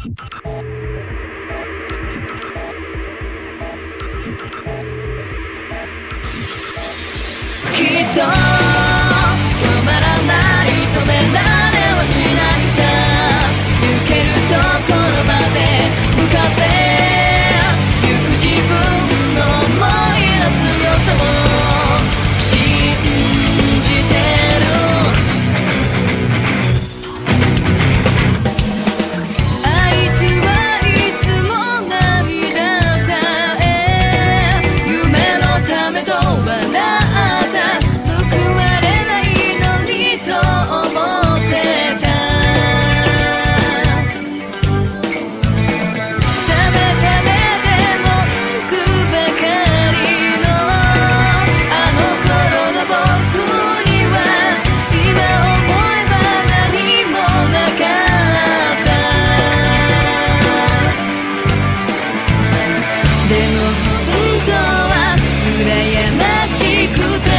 きっと止まらない、止められはしないさ。行けるところまで向かってゆく自分の想いの強さを信じてる。あいつはいつも涙さえ夢のためと笑った報われないのにと思ってた。冷めた目で文句ばかりのあの頃の僕には今思えば何もなかった。でも本当は羨ましくて